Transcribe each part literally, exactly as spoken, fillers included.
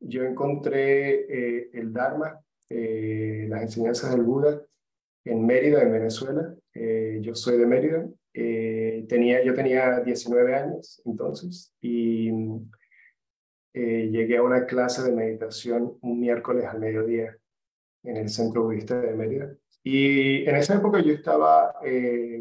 yo encontré eh, el Dharma, eh, las enseñanzas del Buda, en Mérida, en Venezuela. Eh, yo soy de Mérida. Eh, tenía, yo tenía diecinueve años entonces y eh, llegué a una clase de meditación un miércoles al mediodía en el Centro Budista de Mérida. Y en esa época yo estaba eh,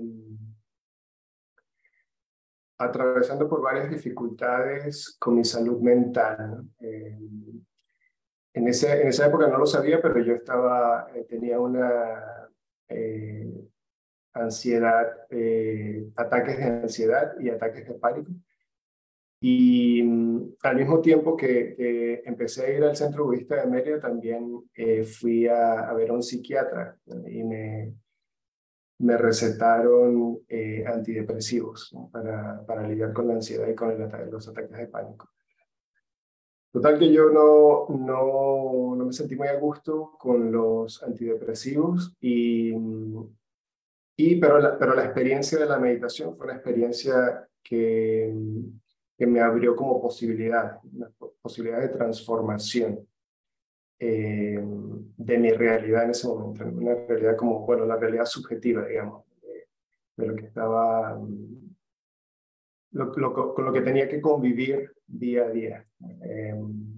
atravesando por varias dificultades con mi salud mental, ¿no? Eh, en, ese, en esa época no lo sabía, pero yo estaba, eh, tenía una eh, ansiedad, eh, ataques de ansiedad y ataques de pánico. Y mm, al mismo tiempo que, que empecé a ir al Centro Budista de Mérida, también eh, fui a, a ver a un psiquiatra, ¿no? Y me, me recetaron eh, antidepresivos, ¿no? para, para lidiar con la ansiedad y con el ata- los ataques de pánico. Total que yo no, no, no me sentí muy a gusto con los antidepresivos, y, y, pero, la, pero la experiencia de la meditación fue una experiencia que, que me abrió como posibilidad, una posibilidad de transformación eh, de mi realidad en ese momento, una realidad como, bueno, la realidad subjetiva, digamos, de, de lo que estaba, lo, lo, con lo que tenía que convivir día a día. Eh,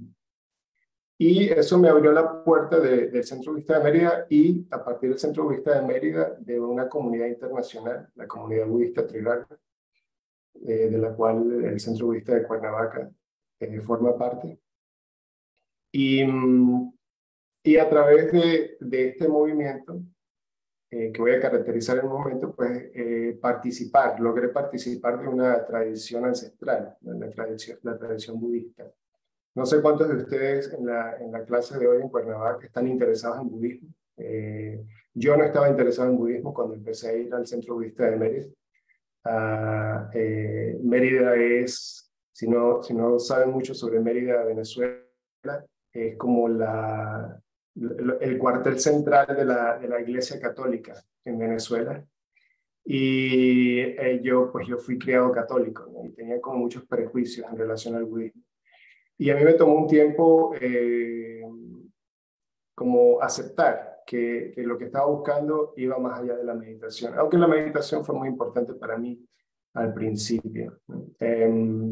y eso me abrió la puerta de, del Centro Budista de Mérida, y a partir del Centro Budista de Mérida, de una comunidad internacional, la comunidad budista Triratna, eh, de la cual el Centro Budista de Cuernavaca eh, forma parte. Y, y a través de, de este movimiento, eh, que voy a caracterizar en un momento, pues eh, participar, logré participar de una tradición ancestral, la tradición, la tradición budista. No sé cuántos de ustedes en la, en la clase de hoy en Cuernavaca están interesados en budismo. Eh, yo no estaba interesado en budismo cuando empecé a ir al Centro Budista de Mérida. Uh, eh, Mérida es, si no, si no saben mucho sobre Mérida, Venezuela, es como la, el cuartel central de la, de la Iglesia Católica en Venezuela. Y eh, yo, pues yo fui criado católico, ¿no? Y tenía como muchos prejuicios en relación al budismo. Y a mí me tomó un tiempo eh, como aceptar que, que lo que estaba buscando iba más allá de la meditación, aunque la meditación fue muy importante para mí al principio, ¿no? Eh,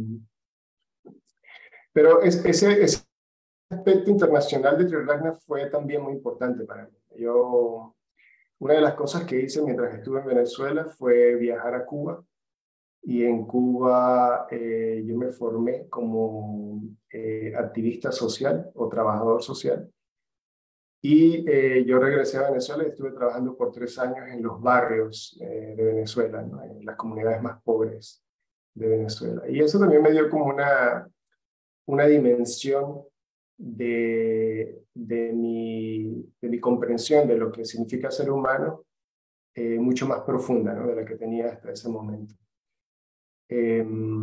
pero es, ese, ese aspecto internacional de Triratna fue también muy importante para mí. Yo, una de las cosas que hice mientras estuve en Venezuela fue viajar a Cuba. Y en Cuba eh, yo me formé como eh, activista social o trabajador social. Y eh, yo regresé a Venezuela y estuve trabajando por tres años en los barrios eh, de Venezuela, ¿no? En las comunidades más pobres de Venezuela. Y eso también me dio como una, una dimensión de, de, mi, de mi comprensión de lo que significa ser humano, eh, mucho más profunda, ¿no? De la que tenía hasta ese momento. Eh,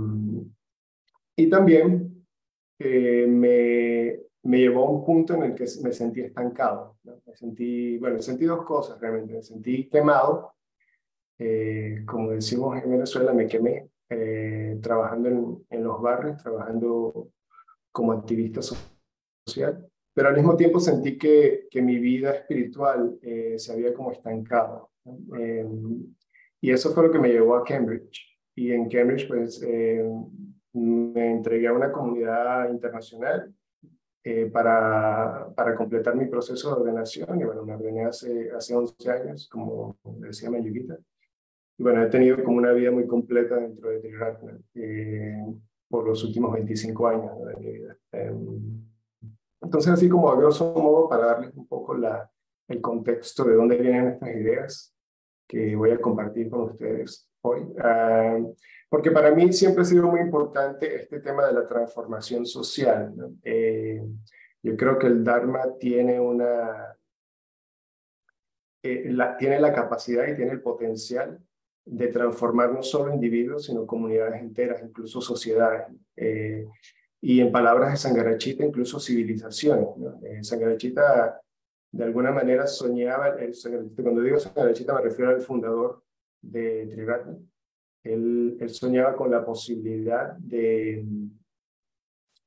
y también eh, me, me llevó a un punto en el que me sentí estancado, ¿no? Me sentí, bueno, sentí dos cosas realmente. Me sentí quemado, eh, como decimos en Venezuela, me quemé eh, trabajando en, en los barrios, trabajando como activista social, pero al mismo tiempo sentí que, que mi vida espiritual eh, se había como estancado, ¿no? Eh, y eso fue lo que me llevó a Cambridge. Y en Cambridge, pues, eh, me entregué a una comunidad internacional eh, para, para completar mi proceso de ordenación. Y bueno, me ordené hace, hace once años, como decía Mayuguita. Y bueno, he tenido como una vida muy completa dentro de Triratna eh, por los últimos veinticinco años, ¿no?, de mi vida. Eh, entonces, así como a grosso modo, para darles un poco la, el contexto de dónde vienen estas ideas que voy a compartir con ustedes hoy. Uh, porque para mí siempre ha sido muy importante este tema de la transformación social, ¿no? Eh, yo creo que el Dharma tiene una, eh, la, tiene la capacidad y tiene el potencial de transformar no solo individuos, sino comunidades enteras, incluso sociedades. Eh, y en palabras de Sangharakshita, incluso civilizaciones, ¿no? Eh, Sangharakshita de alguna manera soñaba, el, cuando digo Sangharakshita me refiero al fundador de Triratna. Él, él soñaba con la posibilidad de,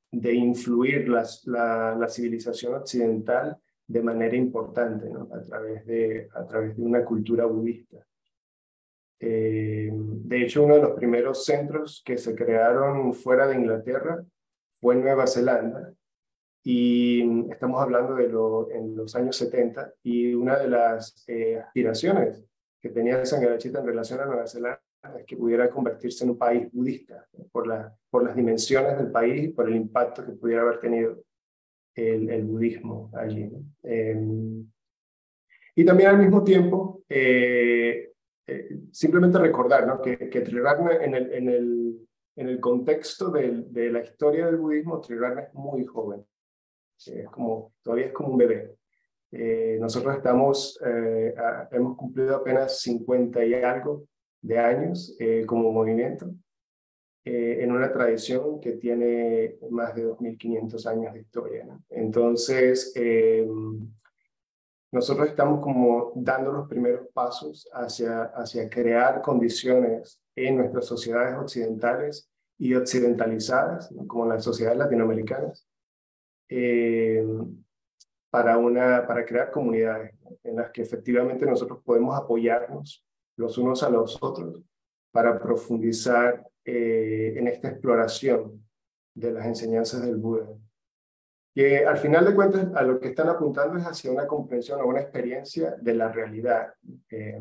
de influir las, la, la civilización occidental de manera importante, ¿no? a, través de, a través de una cultura budista. Eh, de hecho, uno de los primeros centros que se crearon fuera de Inglaterra fue en Nueva Zelanda, y estamos hablando de lo, en los años setenta, y una de las eh, aspiraciones que tenía Sangarachita en relación a Nueva Zelanda es que pudiera convertirse en un país budista, ¿no? por, la, por las dimensiones del país y por el impacto que pudiera haber tenido el, el budismo allí, ¿no? Eh, y también al mismo tiempo, eh, eh, simplemente recordar, ¿no? que, que Triratna en el, en, el, en el contexto del, de la historia del budismo, Triratna es muy joven. Es como, todavía es como un bebé. Eh, nosotros estamos, eh, a, hemos cumplido apenas cincuenta y algo de años eh, como movimiento, eh, en una tradición que tiene más de dos mil quinientos años de historia, ¿no? Entonces, eh, nosotros estamos como dando los primeros pasos hacia, hacia crear condiciones en nuestras sociedades occidentales y occidentalizadas, ¿no? como las sociedades latinoamericanas, eh, para, una, para crear comunidades, ¿no? en las que efectivamente nosotros podemos apoyarnos los unos a los otros para profundizar eh, en esta exploración de las enseñanzas del Buda, que al final de cuentas a lo que están apuntando es hacia una comprensión o una experiencia de la realidad. Eh,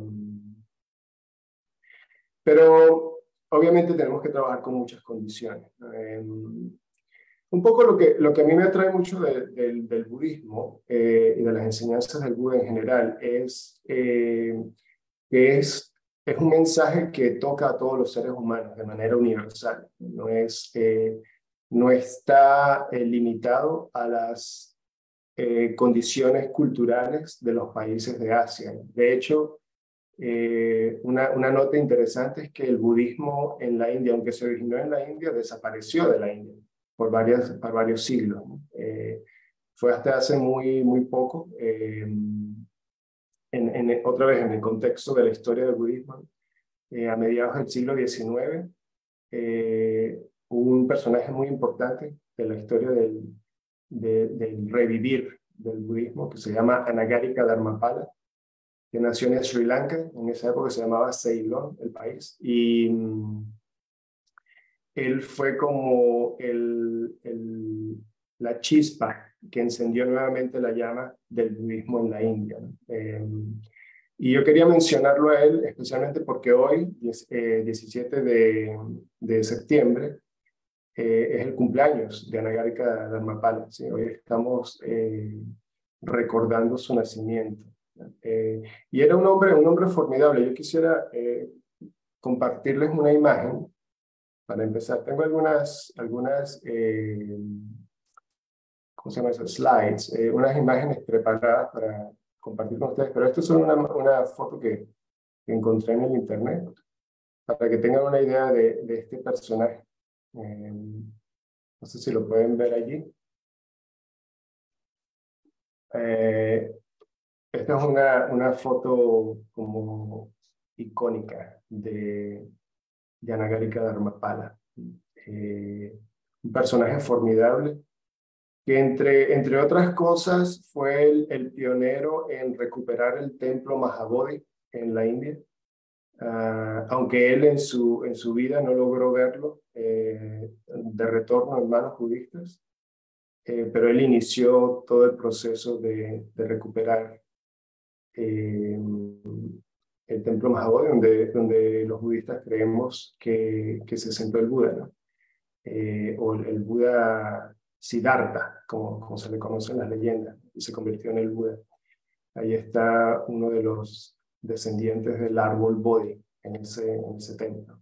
pero obviamente tenemos que trabajar con muchas condiciones. Eh, un poco lo que, lo que a mí me atrae mucho de, de, del budismo eh, y de las enseñanzas del Buda en general es eh, que es, es un mensaje que toca a todos los seres humanos de manera universal. No es... Eh, no está eh, limitado a las eh, condiciones culturales de los países de Asia. De hecho, eh, una, una nota interesante es que el budismo en la India, aunque se originó en la India, desapareció de la India por, varias, por varios siglos. Eh, fue hasta hace muy, muy poco, eh, en, en, otra vez en el contexto de la historia del budismo, eh, a mediados del siglo diecinueve, eh, un personaje muy importante de la historia del, de, del revivir del budismo, que se llama Anagarika Dharmapala, que nació en Sri Lanka, en esa época se llamaba Ceylon, el país, y mm, él fue como el, el, la chispa que encendió nuevamente la llama del budismo en la India, ¿no? Eh, y yo quería mencionarlo a él especialmente porque hoy, eh, diecisiete de, de septiembre, eh, es el cumpleaños de Anagarika Dharmapala, ¿sí? Hoy estamos eh, recordando su nacimiento. Eh, y era un hombre, un hombre formidable. Yo quisiera eh, compartirles una imagen para empezar. Tengo algunas, algunas eh, ¿cómo se llama eso? Slides, eh, unas imágenes preparadas para compartir con ustedes, pero esto es una, una foto que, que encontré en el internet para que tengan una idea de, de este personaje. Eh, no sé si lo pueden ver allí. Eh, esta es una, una foto como icónica de, de Anagarika Dharmapala. Eh, un personaje formidable que entre, entre otras cosas fue el, el pionero en recuperar el templo Mahabodhi en la India. Uh, aunque él en su, en su vida no logró verlo eh, de retorno en manos budistas, eh, pero él inició todo el proceso de, de recuperar eh, el templo Mahabodhi, donde, donde los budistas creemos que, que se sentó el Buda, ¿no? Eh, o el, el Buda Siddhartha, como, como se le conoce en las leyendas, y se convirtió en el Buda. Ahí está uno de los descendientes del árbol Bodhi en ese, en ese templo.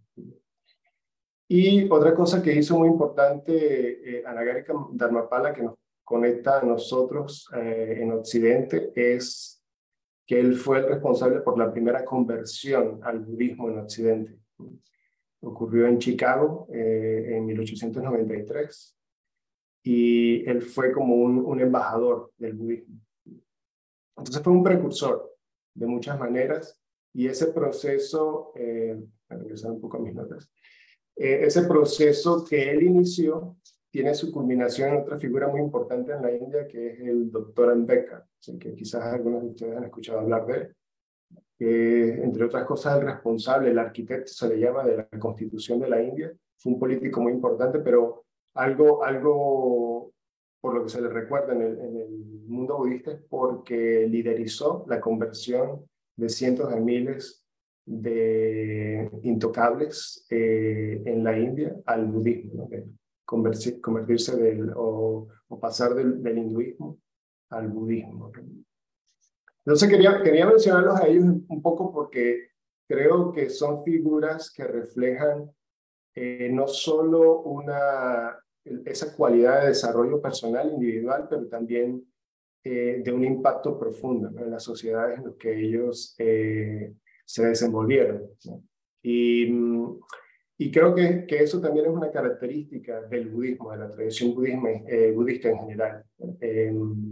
Y otra cosa que hizo muy importante eh, Anagarika Dharmapala, que nos conecta a nosotros eh, en Occidente, es que él fue el responsable por la primera conversión al budismo en Occidente. Ocurrió en Chicago eh, en mil ochocientos noventa y tres, y él fue como un, un embajador del budismo. Entonces fue un precursor de muchas maneras, y ese proceso, eh, a regresar un poco a mis notas, eh, ese proceso que él inició tiene su culminación en otra figura muy importante en la India, que es el doctor Ambedkar, ¿sí? Que quizás algunos de ustedes han escuchado hablar de él, que entre otras cosas el responsable, el arquitecto se le llama, de la Constitución de la India. Fue un político muy importante, pero algo, algo por lo que se le recuerda en el, en el mundo budista es porque liderizó la conversión de cientos de miles de intocables eh, en la India al budismo, ¿no? De convertir, convertirse del, o, o pasar del, del hinduismo al budismo, ¿no? Entonces quería, quería mencionarlos a ellos un poco porque creo que son figuras que reflejan eh, no solo una, esa cualidad de desarrollo personal, individual, pero también eh, de un impacto profundo, ¿no? En las sociedades en las que ellos eh, se desenvolvieron, ¿no? Y, y creo que, que eso también es una característica del budismo, de la tradición budismo, eh, budista en general. Eh,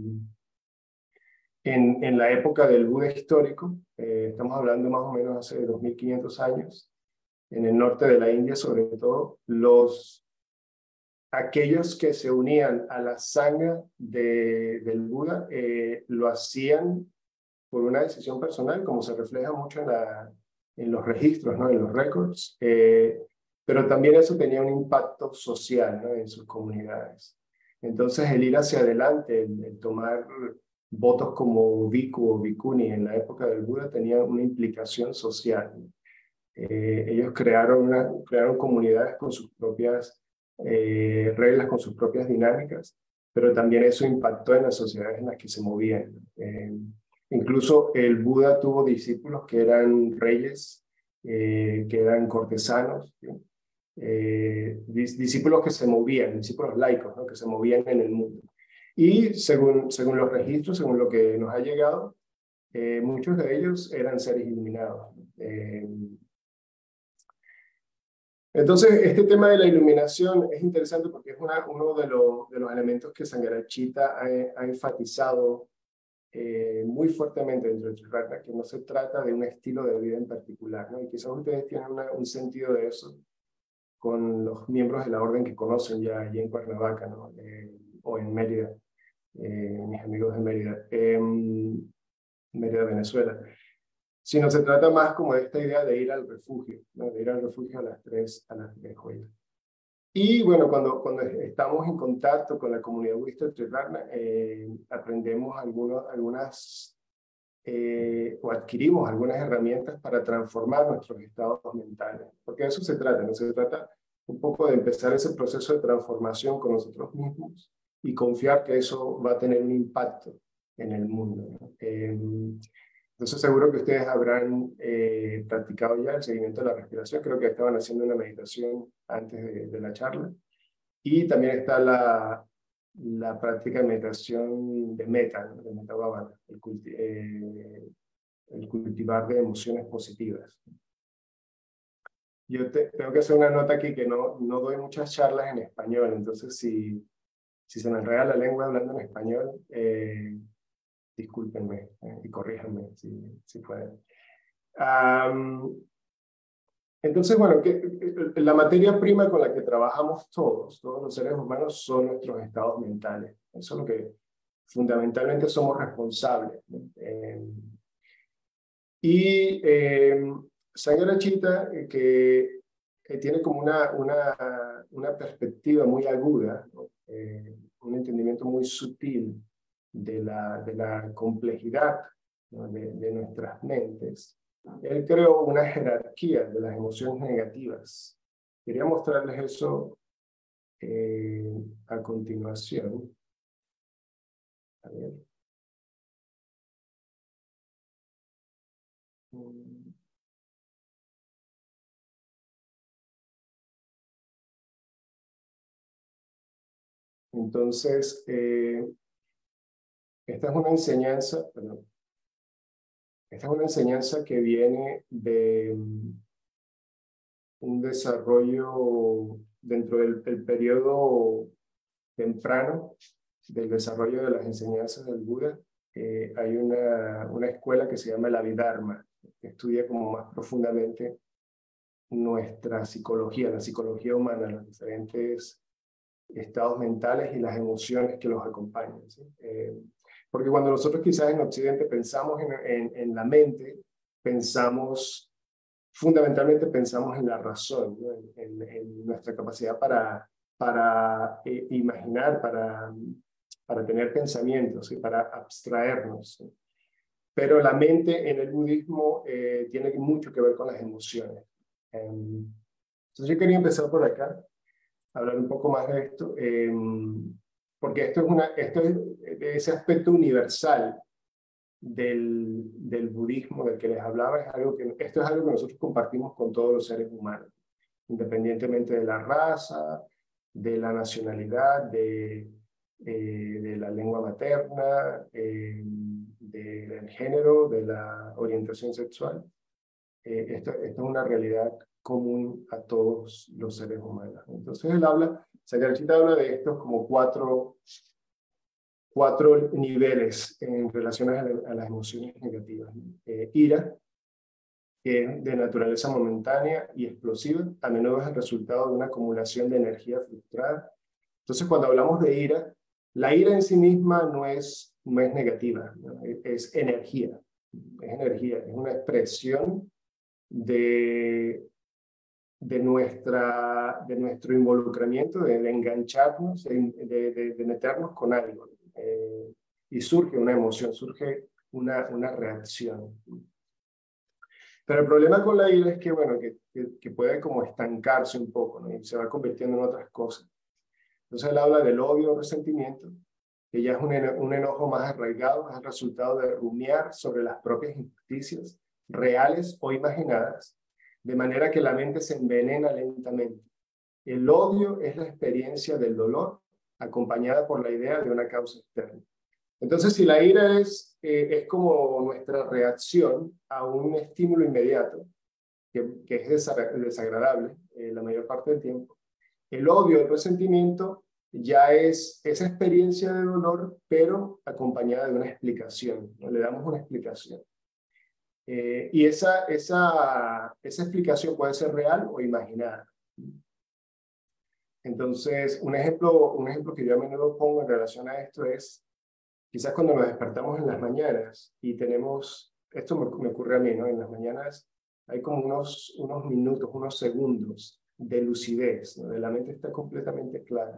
En, en la época del Buda histórico, eh, estamos hablando más o menos hace dos mil quinientos años, en el norte de la India sobre todo, los, aquellos que se unían a la sangha de, del Buda eh, lo hacían por una decisión personal, como se refleja mucho en, la, en los registros, ¿no? En los récords, eh, pero también eso tenía un impacto social, ¿no? En sus comunidades. Entonces el ir hacia adelante, el, el tomar votos como bhikkhu o bhikkhuni en la época del Buda tenía una implicación social. Eh, ellos crearon, una, crearon comunidades con sus propias eh, reglas, con sus propias dinámicas, pero también eso impactó en las sociedades en las que se movían. Eh, incluso el Buda tuvo discípulos que eran reyes, eh, que eran cortesanos, ¿sí? eh, dis, discípulos que se movían, discípulos laicos, ¿no? Que se movían en el mundo. Y según, según los registros, según lo que nos ha llegado, eh, muchos de ellos eran seres iluminados. Eh, entonces, este tema de la iluminación es interesante porque es una, uno de, lo, de los elementos que Sangharakshita ha, ha enfatizado eh, muy fuertemente dentro de Triratna, que no se trata de un estilo de vida en particular, ¿no? Y quizás ustedes tienen una, un sentido de eso con los miembros de la orden que conocen ya allí en Cuernavaca, ¿no? Eh, o en Mérida. Eh, mis amigos de Mérida, eh, Mérida, Venezuela, sino se trata más como de esta idea de ir al refugio, ¿no? De ir al refugio a las tres, a las tres joyas. Y bueno, cuando, cuando estamos en contacto con la comunidad budista de Triratna, eh, aprendemos algunos, algunas, eh, o adquirimos algunas herramientas para transformar nuestros estados mentales, porque de eso se trata, ¿no? Se trata un poco de empezar ese proceso de transformación con nosotros mismos y confiar que eso va a tener un impacto en el mundo, ¿no? Eh, entonces seguro que ustedes habrán eh, practicado ya el seguimiento de la respiración. Creo que estaban haciendo una meditación antes de, de la charla. Y también está la, la práctica de meditación de meta, ¿no? De meta bhavana, el, culti eh, el cultivar de emociones positivas. Yo te, tengo que hacer una nota aquí que no, no doy muchas charlas en español, entonces si, si se me enreda la lengua hablando en español, eh, discúlpenme eh, y corríjanme si, si pueden. Um, entonces, bueno, que, la materia prima con la que trabajamos todos, todos los seres humanos, son nuestros estados mentales. Eso es lo que fundamentalmente somos responsables, ¿no? Eh, y eh, Sangharakshita, eh, que eh, tiene como una, una, una perspectiva muy aguda, ¿no? Eh, un entendimiento muy sutil de la, de la complejidad, ¿no? de, de nuestras mentes. Él creó una jerarquía de las emociones negativas. Quería mostrarles eso eh, a continuación. A ver. Entonces, eh, esta es una enseñanza, perdón, esta es una enseñanza que viene de un desarrollo dentro del, del periodo temprano del desarrollo de las enseñanzas del Buda. Eh, hay una, una escuela que se llama el Abhidharma, que estudia como más profundamente nuestra psicología, la psicología humana, los diferentes estados mentales y las emociones que los acompañan, ¿sí? Eh, porque cuando nosotros quizás en Occidente pensamos en, en, en la mente, pensamos, fundamentalmente pensamos en la razón, ¿no? en, en, en nuestra capacidad para, para eh, imaginar, para, para tener pensamientos y para abstraernos, ¿sí? Pero la mente en el budismo eh, tiene mucho que ver con las emociones. Eh, entonces yo quería empezar por acá, hablar un poco más de esto, eh, porque esto es, una, esto es ese aspecto universal del, del budismo del que les hablaba, es algo que, esto es algo que nosotros compartimos con todos los seres humanos, independientemente de la raza, de la nacionalidad, de, eh, de la lengua materna, eh, del género, de la orientación sexual. Eh, esto, esto es una realidad común a todos los seres humanos. Entonces él habla, Sagarchita habla de estos como cuatro, cuatro niveles en relación a, a las emociones negativas. Eh, ira, que es de naturaleza momentánea y explosiva, a menudo es el resultado de una acumulación de energía frustrada. Entonces cuando hablamos de ira, la ira en sí misma no es, no es negativa, ¿no? Es, es energía, es energía, es una expresión de, de, nuestra, de nuestro involucramiento, de, de engancharnos, de, de, de, meternos con algo. Eh, y surge una emoción, surge una, una reacción. Pero el problema con la ira es que, bueno, que, que, que puede como estancarse un poco, ¿no? Y se va convirtiendo en otras cosas. Entonces él habla del odio o resentimiento, que ya es un, eno un enojo más arraigado, es el resultado de rumiar sobre las propias injusticias, reales o imaginadas, de manera que la mente se envenena lentamente. El odio es la experiencia del dolor, acompañada por la idea de una causa externa. Entonces, si la ira es, eh, es como nuestra reacción a un estímulo inmediato, que, que es desagradable eh, la mayor parte del tiempo, el odio, el resentimiento, ya es esa experiencia de dolor, pero acompañada de una explicación, ¿no? Le damos una explicación. Eh, y esa, esa, esa explicación puede ser real o imaginada. Entonces, un ejemplo, un ejemplo que yo a menudo pongo en relación a esto es, quizás cuando nos despertamos en las mañanas y tenemos, esto me, me ocurre a mí, ¿no? En las mañanas hay como unos, unos minutos, unos segundos de lucidez, ¿no? La mente está completamente clara.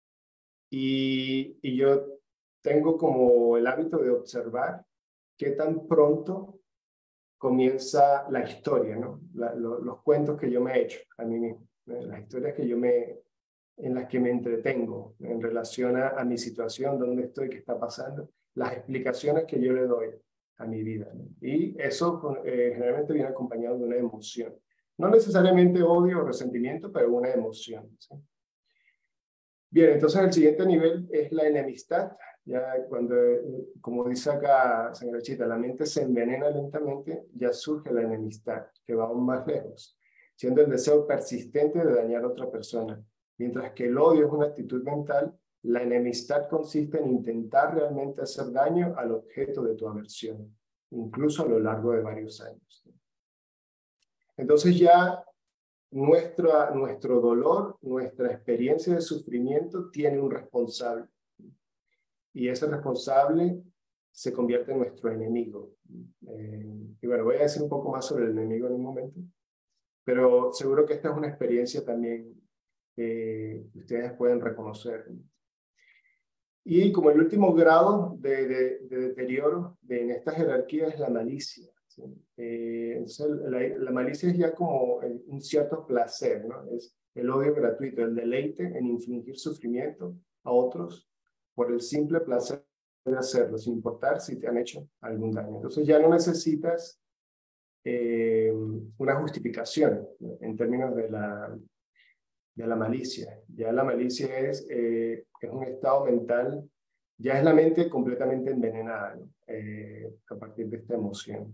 Y, y yo tengo como el hábito de observar qué tan pronto comienza la historia, ¿no? La, lo, los cuentos que yo me he hecho a mí mismo, ¿no? Las historias que yo me, en las que me entretengo en relación a, a mi situación, dónde estoy, qué está pasando, las explicaciones que yo le doy a mi vida, ¿no? Y eso eh, generalmente viene acompañado de una emoción. No necesariamente odio o resentimiento, pero una emoción, ¿sí? Bien, entonces el siguiente nivel es la enemistad. Ya cuando, como dice acá Sangrachita, la mente se envenena lentamente, ya surge la enemistad, que va aún más lejos, siendo el deseo persistente de dañar a otra persona. Mientras que el odio es una actitud mental, la enemistad consiste en intentar realmente hacer daño al objeto de tu aversión, incluso a lo largo de varios años. Entonces ya nuestra, nuestro dolor, nuestra experiencia de sufrimiento tiene un responsable. Y ese responsable se convierte en nuestro enemigo. Eh, y bueno, voy a decir un poco más sobre el enemigo en un momento, pero seguro que esta es una experiencia también eh, que ustedes pueden reconocer. Y como el último grado de, de, de deterioro de, en esta jerarquía es la malicia, ¿sí? Eh, entonces la, la malicia es ya como un cierto placer, ¿no? Es el odio gratuito, el deleite en infligir sufrimiento a otros por el simple placer de hacerlo, sin importar si te han hecho algún daño. Entonces ya no necesitas eh, una justificación, ¿no? En términos de la, de la malicia. Ya la malicia es, eh, es un estado mental, ya es la mente completamente envenenada, ¿no? eh, a partir de esta emoción.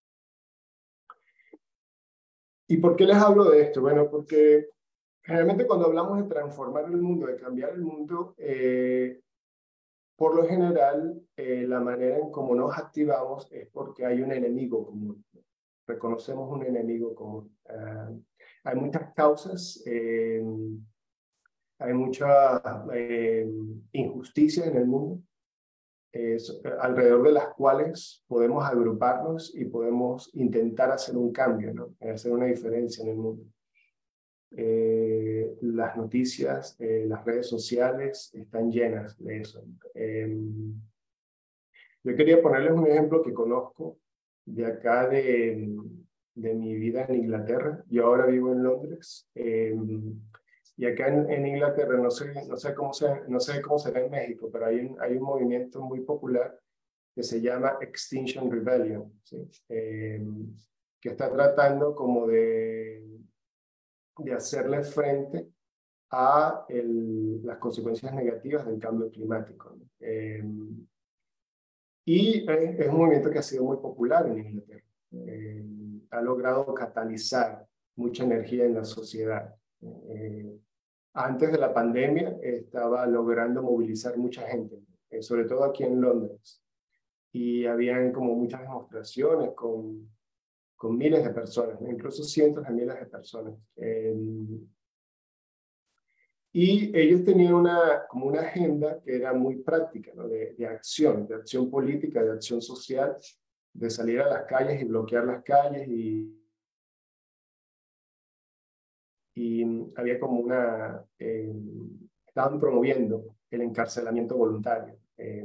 ¿Y por qué les hablo de esto? Bueno, porque generalmente cuando hablamos de transformar el mundo, de cambiar el mundo, eh, por lo general, eh, la manera en cómo nos activamos es porque hay un enemigo común. Reconocemos un enemigo común. Uh, hay muchas causas. Eh, hay mucha eh, injusticia en el mundo, eh, alrededor de las cuales podemos agruparnos y podemos intentar hacer un cambio, ¿no? Hacer una diferencia en el mundo. Eh, las noticias, eh, las redes sociales están llenas de eso. Eh, yo quería ponerles un ejemplo que conozco de acá de, de mi vida en Inglaterra. Yo ahora vivo en Londres. Eh, y acá en, en Inglaterra, no sé, no, sé cómo se, no sé cómo será en México, pero hay un, hay un movimiento muy popular que se llama Extinction Rebellion, ¿sí? Eh, que está tratando como de, de hacerle frente a el, las consecuencias negativas del cambio climático, ¿no? Eh, y es, es un movimiento que ha sido muy popular en Inglaterra. Eh, ha logrado catalizar mucha energía en la sociedad. Eh, antes de la pandemia estaba logrando movilizar mucha gente, eh, sobre todo aquí en Londres. Y habían como muchas demostraciones con, con miles de personas, ¿no? Incluso cientos de miles de personas. Eh, y ellos tenían una, como una agenda que era muy práctica, ¿no? de, de acción, de acción política, de acción social, de salir a las calles y bloquear las calles y, y había como una, eh, estaban promoviendo el encarcelamiento voluntario. Eh,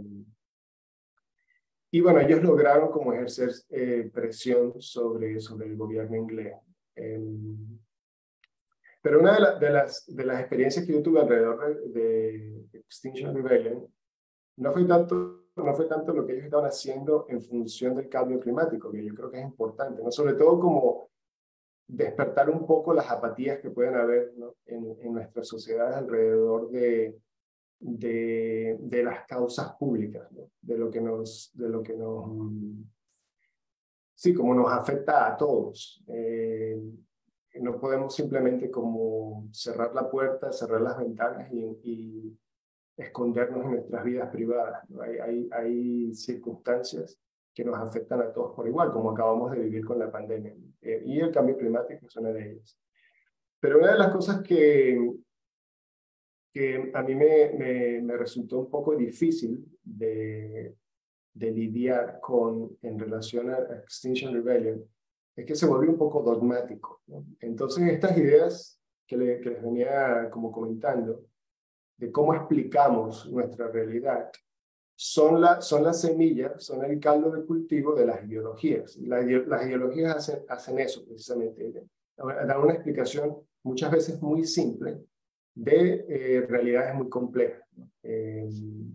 y bueno, ellos lograron como ejercer eh, presión sobre, sobre el gobierno inglés. Eh, pero una de, la, de, las, de las experiencias que yo tuve alrededor de, de Extinction Rebellion no fue tanto, no fue tanto lo que ellos estaban haciendo en función del cambio climático, que yo creo que es importante, ¿no? Sobre todo como despertar un poco las apatías que pueden haber, ¿no? en, en nuestras sociedades alrededor de, de, de las causas públicas, ¿no? De lo que nos, de lo que nos, sí, como nos afecta a todos. Eh, no podemos simplemente como cerrar la puerta, cerrar las ventanas y, y escondernos en nuestras vidas privadas, ¿no? Hay, hay, hay circunstancias que nos afectan a todos por igual, como acabamos de vivir con la pandemia. Eh, y el cambio climático es una de ellas. Pero una de las cosas que, que a mí me, me, me resultó un poco difícil de, de lidiar con en relación a Extinction Rebellion es que se volvió un poco dogmático, ¿no? Entonces estas ideas que, le, que les venía como comentando, de cómo explicamos nuestra realidad, son, la, son las semillas, son el caldo de cultivo de las ideologías. La, las ideologías hacen, hacen eso precisamente, dan una explicación muchas veces muy simple de eh, realidades muy complejas, ¿no? Eh,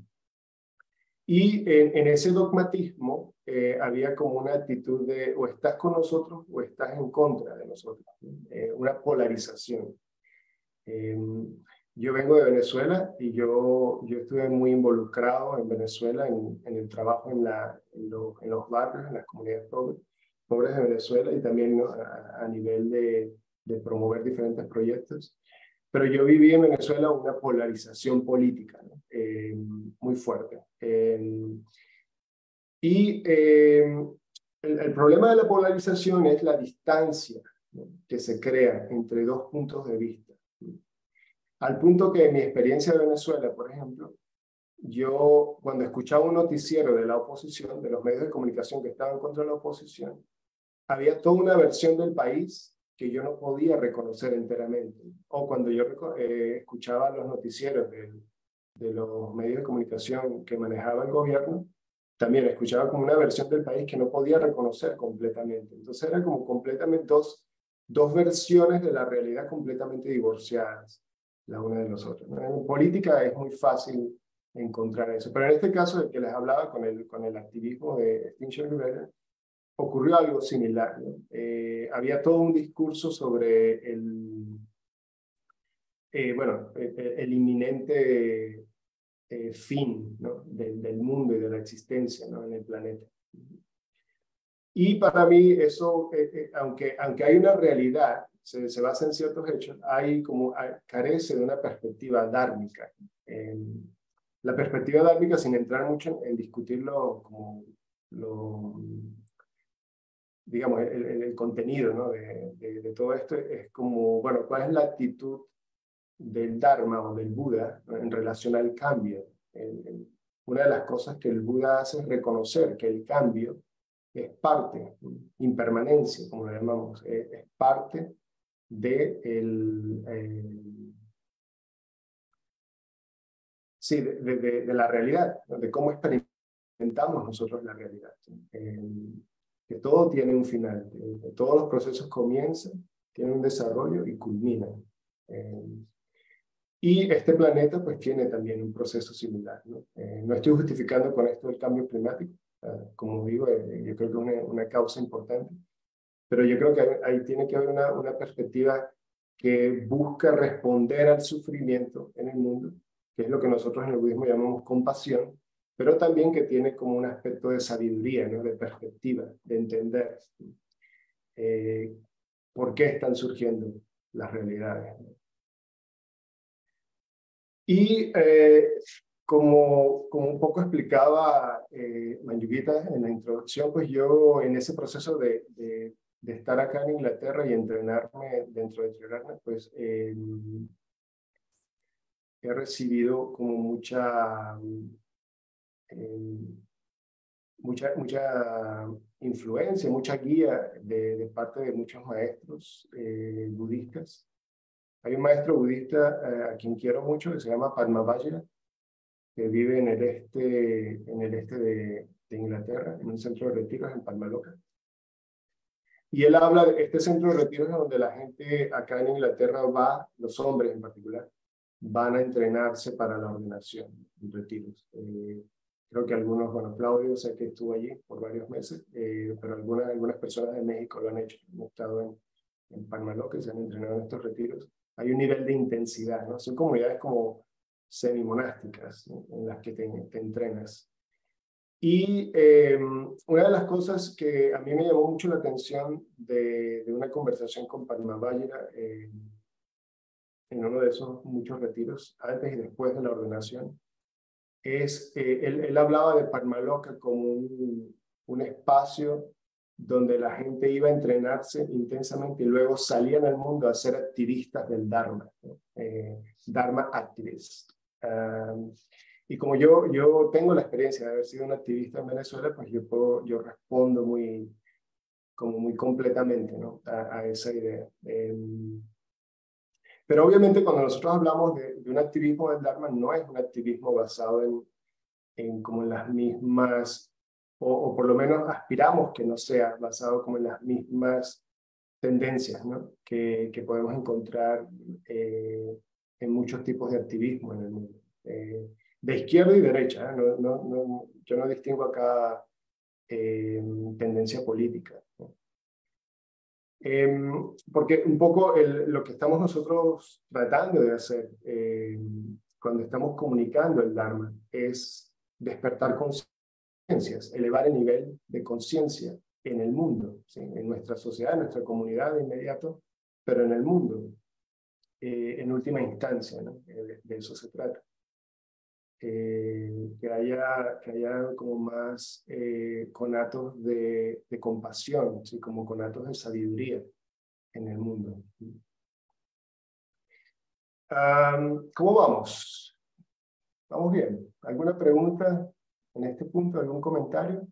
y en, en ese dogmatismo eh, había como una actitud de o estás con nosotros o estás en contra de nosotros, ¿no? Eh, una polarización. Eh, yo vengo de Venezuela y yo, yo estuve muy involucrado en Venezuela en, en el trabajo en, la, en, lo, en los barrios, en las comunidades pobres, pobres de Venezuela y también, ¿no? a, a nivel de, de promover diferentes proyectos. Pero yo viví en Venezuela una polarización política, ¿no? eh, muy fuerte. Eh, y eh, el, el problema de la polarización es la distancia, ¿no? que se crea entre dos puntos de vista. Al punto que en mi experiencia de Venezuela, por ejemplo, yo cuando escuchaba un noticiero de la oposición, de los medios de comunicación que estaban contra la oposición, había toda una versión del país que yo no podía reconocer enteramente. O cuando yo eh, escuchaba los noticieros de, de los medios de comunicación que manejaba el gobierno, también escuchaba como una versión del país que no podía reconocer completamente. Entonces eran como completamente dos, dos versiones de la realidad completamente divorciadas la una de los otros, ¿no? En política es muy fácil encontrar eso, pero en este caso del que les hablaba con el, con el activismo de Extinction Rebellion, ocurrió algo similar, ¿no? Eh, había todo un discurso sobre el, eh, bueno, el, el inminente eh, fin, ¿no? del, del mundo y de la existencia, ¿no? en el planeta. Y para mí eso, eh, eh, aunque, aunque hay una realidad, se, se basa en ciertos hechos, hay como, hay, carece de una perspectiva dármica. Eh, la perspectiva dármica, sin entrar mucho en, en discutirlo como lo, digamos, el, el, el contenido, ¿no? de, de, de todo esto, es como, bueno, ¿cuál es la actitud del Dharma o del Buda, ¿no?, en relación al cambio. El, el, una de las cosas que el Buda hace es reconocer que el cambio es parte, impermanencia, como lo llamamos, es, es parte de, el, el, sí, de, de, de la realidad, ¿no?, de cómo experimentamos nosotros la realidad. Eh, que todo tiene un final, eh, todos los procesos comienzan, tienen un desarrollo y culminan. Eh, Y este planeta pues tiene también un proceso similar, ¿no? Eh, no estoy justificando con esto el cambio climático, uh, como digo, eh, yo creo que es una, una causa importante, pero yo creo que ahí, ahí tiene que haber una, una perspectiva que busca responder al sufrimiento en el mundo, que es lo que nosotros en el budismo llamamos compasión, pero también que tiene como un aspecto de sabiduría, ¿no?, de perspectiva, de entender eh, por qué están surgiendo las realidades, ¿no? Y eh, como, como un poco explicaba eh, Mayuguita en la introducción, pues yo en ese proceso de, de, de estar acá en Inglaterra y entrenarme dentro de Triarna, pues eh, he recibido como mucha, eh, mucha, mucha influencia, mucha guía de, de parte de muchos maestros eh, budistas. Hay un maestro budista eh, a quien quiero mucho que se llama Padmavajra, que vive en el este, en el este de, de Inglaterra, en un centro de retiros en Palmaloca. Y él habla de este centro de retiros donde la gente acá en Inglaterra va, los hombres en particular, van a entrenarse para la ordenación en retiros. Eh, creo que algunos, bueno, Claudio sé que estuvo allí por varios meses, eh, pero algunas, algunas personas de México lo han hecho, han estado en, en Palmaloca y se han entrenado en estos retiros. Hay un nivel de intensidad, ¿no? Son comunidades como semimonásticas, ¿no?, en las que te, te entrenas. Y eh, una de las cosas que a mí me llamó mucho la atención de, de una conversación con Padmavajra eh, en uno de esos muchos retiros, antes y después de la ordenación, es, eh, él, él hablaba de Padmaloca como un, un espacio donde la gente iba a entrenarse intensamente y luego salían al mundo a ser activistas del Dharma, ¿no? eh, Dharma activists. Um, y como yo, yo tengo la experiencia de haber sido un activista en Venezuela, pues yo, puedo, yo respondo muy, como muy completamente, ¿no?, a, a esa idea. Eh, pero obviamente cuando nosotros hablamos de, de un activismo del Dharma, no es un activismo basado en, en como en las mismas, o, o por lo menos aspiramos que no sea basado como en las mismas tendencias, ¿no?, que, que podemos encontrar eh, en muchos tipos de activismo en el mundo. Eh, de izquierda y derecha, ¿eh? no, no, no, yo no distingo acá eh, tendencia política, ¿no? Eh, porque un poco el, lo que estamos nosotros tratando de hacer eh, cuando estamos comunicando el Dharma es despertar conciencias, elevar el nivel de conciencia en el mundo, ¿sí?, en nuestra sociedad, en nuestra comunidad de inmediato, pero en el mundo, eh, en última instancia, ¿no? de, de eso se trata. Eh, que, haya, que haya como más eh, conatos de, de compasión, ¿sí?, como conatos de sabiduría en el mundo. Um, ¿Cómo vamos? ¿Vamos bien? ¿Alguna pregunta en este punto? ¿Algún comentario?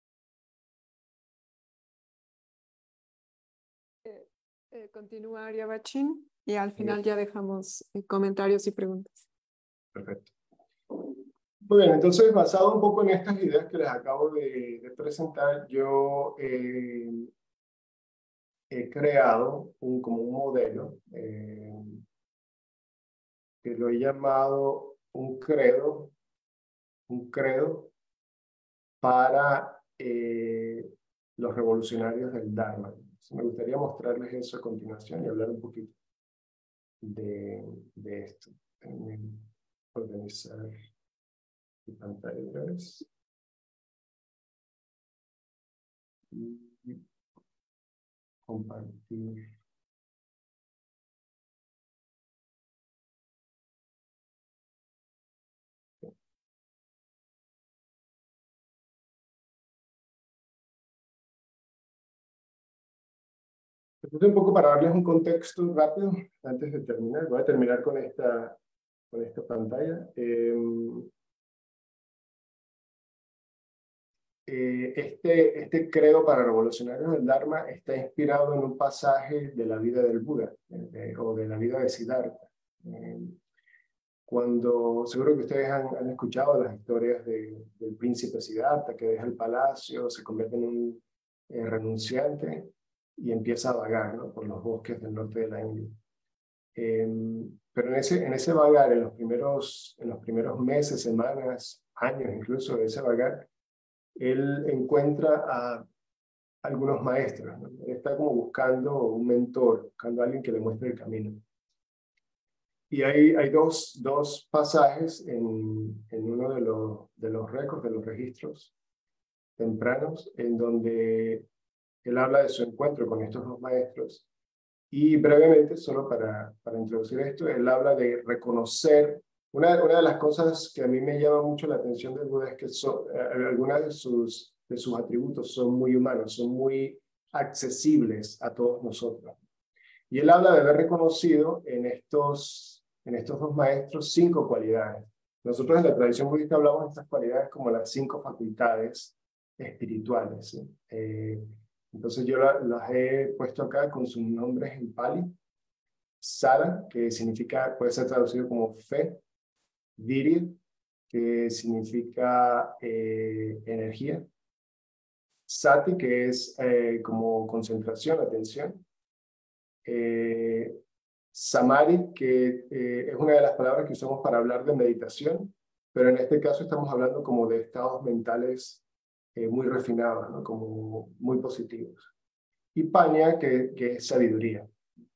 Eh, eh, continúa Arya Bachin y al Bien. final ya dejamos eh, comentarios y preguntas. Perfecto. Muy bien, entonces basado un poco en estas ideas que les acabo de, de presentar, yo eh, he creado un, como un modelo eh, que lo he llamado un credo, un credo para eh, los revolucionarios del Dharma. Entonces, me gustaría mostrarles eso a continuación y hablar un poquito de, de esto. Déjenme organizar mi pantalla otra vez. Y compartir. Entonces, un poco para darles un contexto rápido, antes de terminar, voy a terminar con esta, con esta pantalla. Eh, eh, este, este credo para revolucionarios del Dharma está inspirado en un pasaje de la vida del Buda, eh, o de la vida de Siddhartha. Eh, Cuando, seguro que ustedes han, han escuchado las historias de, del príncipe Siddhartha, que deja el palacio, se convierte en un eh, renunciante y empieza a vagar, ¿no?, por los bosques del norte de la India. Eh, pero en ese, en ese vagar, en los, primeros, en los primeros meses, semanas, años incluso de ese vagar, él encuentra a algunos maestros, ¿no? Él está como buscando un mentor, buscando a alguien que le muestre el camino. Y hay, hay dos, dos pasajes en, en uno de los, de los récords, de los registros tempranos, en donde él habla de su encuentro con estos dos maestros. Y brevemente, solo para, para introducir esto, él habla de reconocer. Una, una de las cosas que a mí me llama mucho la atención del Buda es que son, eh, algunas de sus, de sus atributos son muy humanos, son muy accesibles a todos nosotros. Y él habla de haber reconocido en estos, en estos dos maestros cinco cualidades. Nosotros en la tradición budista hablamos de estas cualidades como las cinco facultades espirituales, ¿sí? Eh, entonces yo la, las he puesto acá con sus nombres en pali. Sara, que significa, puede ser traducido como fe. Virya, que significa eh, energía. Sati, que es eh, como concentración, atención. Eh, Samadhi, que eh, es una de las palabras que usamos para hablar de meditación, pero en este caso estamos hablando como de estados mentales eh, muy refinados, ¿no?, como muy positivos. Y Paña, que, que es sabiduría.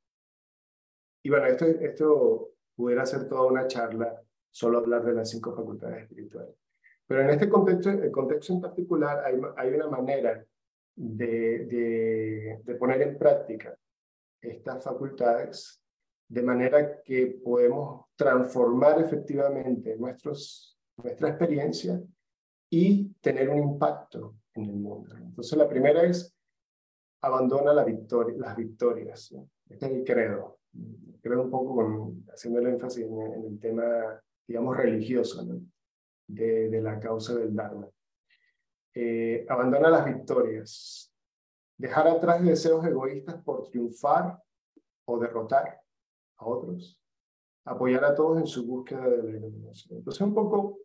Y bueno, esto, esto pudiera ser toda una charla, solo hablar de las cinco facultades espirituales. Pero en este contexto, el contexto en particular, hay, hay una manera de, de, de poner en práctica estas facultades de manera que podemos transformar efectivamente nuestros, nuestra experiencia y tener un impacto en el mundo. Entonces, la primera es abandona la victoria, las victorias, ¿no? Este es el credo. Creo un poco con, haciendo el énfasis en, en el tema, digamos, religioso, ¿no?, de, de la causa del Dharma. Eh, abandona las victorias. Dejar atrás deseos egoístas por triunfar o derrotar a otros. Apoyar a todos en su búsqueda de la iluminación. Entonces, un poco,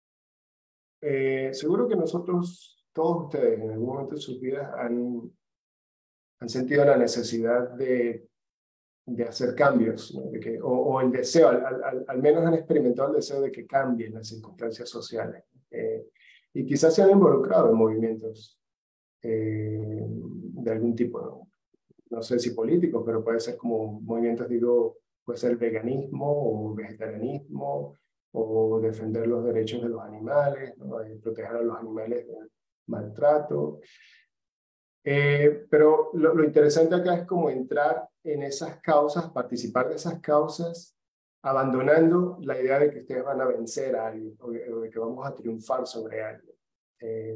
eh, seguro que nosotros, todos ustedes, en algún momento de sus vidas han, han sentido la necesidad de, de hacer cambios, ¿no?, de que, o, o el deseo, al, al, al menos han experimentado el deseo de que cambien las circunstancias sociales. Eh, y quizás se han involucrado en movimientos eh, de algún tipo, ¿no? No sé si políticos, pero puede ser como movimientos, digo, puede ser veganismo o vegetarianismo, o defender los derechos de los animales, ¿no?, proteger a los animales del maltrato. Eh, pero lo, lo interesante acá es como entrar en esas causas, participar de esas causas, abandonando la idea de que ustedes van a vencer a alguien, o de, o de que vamos a triunfar sobre alguien. Eh,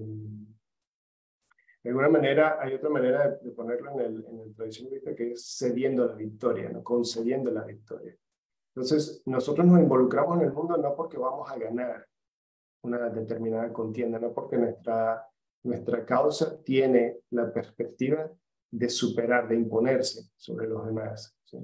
de alguna manera, hay otra manera de, de ponerlo en el, en el tradición budista, que es cediendo la victoria, ¿no?, concediendo la victoria. Entonces, nosotros nos involucramos en el mundo no porque vamos a ganar una determinada contienda, no porque nuestra, nuestra causa tiene la perspectiva de superar, de imponerse sobre los demás, ¿sí?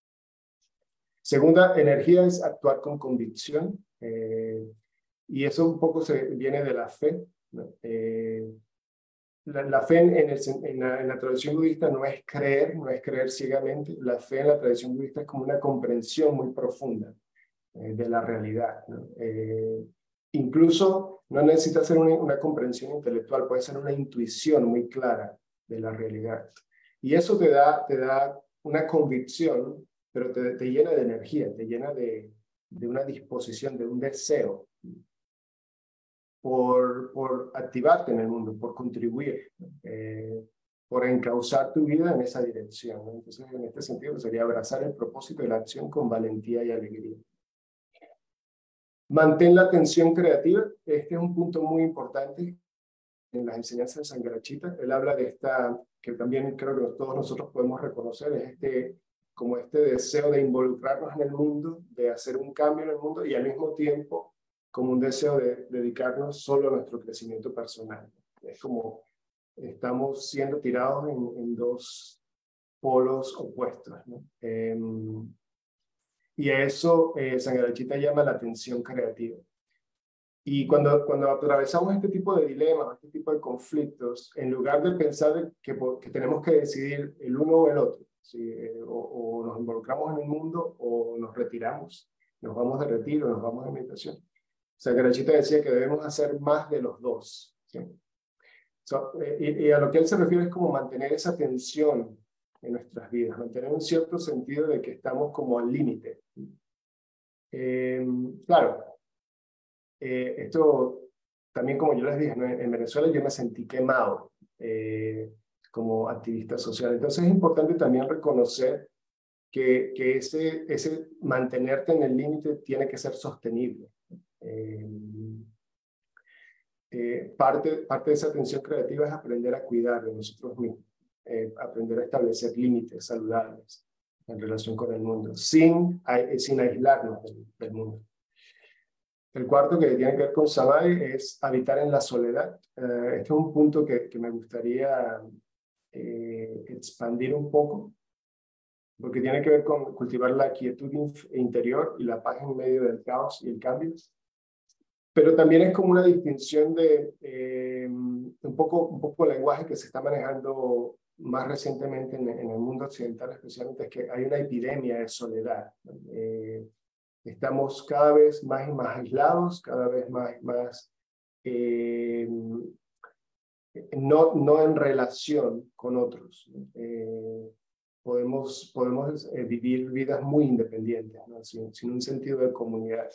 Segunda energía es actuar con convicción, eh, y eso un poco se viene de la fe, ¿no? Eh, la, la fe en, el, en, la, en la tradición budista no es creer, no es creer ciegamente. La fe en la tradición budista es como una comprensión muy profunda eh, de la realidad, ¿no? Eh, incluso no necesita ser una, una comprensión intelectual, puede ser una intuición muy clara de la realidad. Y eso te da, te da una convicción, pero te, te llena de energía, te llena de, de una disposición, de un deseo por, por activarte en el mundo, por contribuir, eh, por encauzar tu vida en esa dirección, ¿no? Entonces, en este sentido, sería abrazar el propósito de la acción con valentía y alegría. Mantén la atención creativa. Este es un punto muy importante en las enseñanzas de Sangharachita. Él habla de esta que también creo que todos nosotros podemos reconocer, es este, como este deseo de involucrarnos en el mundo, de hacer un cambio en el mundo y al mismo tiempo como un deseo de dedicarnos solo a nuestro crecimiento personal. Es como estamos siendo tirados en, en dos polos opuestos, ¿no? Eh, y a eso eh, Sangarachita llama la tensión creativa. Y cuando, cuando atravesamos este tipo de dilemas, este tipo de conflictos, en lugar de pensar que, que tenemos que decidir el uno o el otro, ¿sí? eh, o, o nos involucramos en el mundo o nos retiramos, nos vamos de retiro, nos vamos de meditación, Sangarachita decía que debemos hacer más de los dos, ¿sí? So, eh, y, y a lo que él se refiere es como mantener esa tensión en nuestras vidas, mantener un cierto sentido de que estamos como al límite. Eh, claro, eh, esto también como yo les dije, ¿no? En Venezuela yo me sentí quemado eh, como activista social. Entonces es importante también reconocer que, que ese, ese mantenerte en el límite tiene que ser sostenible. Eh, eh, parte, parte de esa atención creativa es aprender a cuidar de nosotros mismos, eh, aprender a establecer límites saludables en relación con el mundo, sin, sin aislarnos del, del mundo. El cuarto, que tiene que ver con Samadhi, es habitar en la soledad. Eh, este es un punto que, que me gustaría eh, expandir un poco, porque tiene que ver con cultivar la quietud interior y la paz en medio del caos y el cambio. Pero también es como una distinción de eh, un poco, un poco el lenguaje que se está manejando más recientemente en, en el mundo occidental, especialmente, es que hay una epidemia de soledad. Eh, estamos cada vez más y más aislados, cada vez más y más eh, no, no en relación con otros. Eh, podemos podemos eh, vivir vidas muy independientes, ¿no? sin, sin un sentido de comunidad.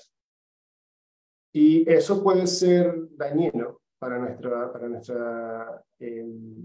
Y eso puede ser dañino para nuestra, para nuestra eh,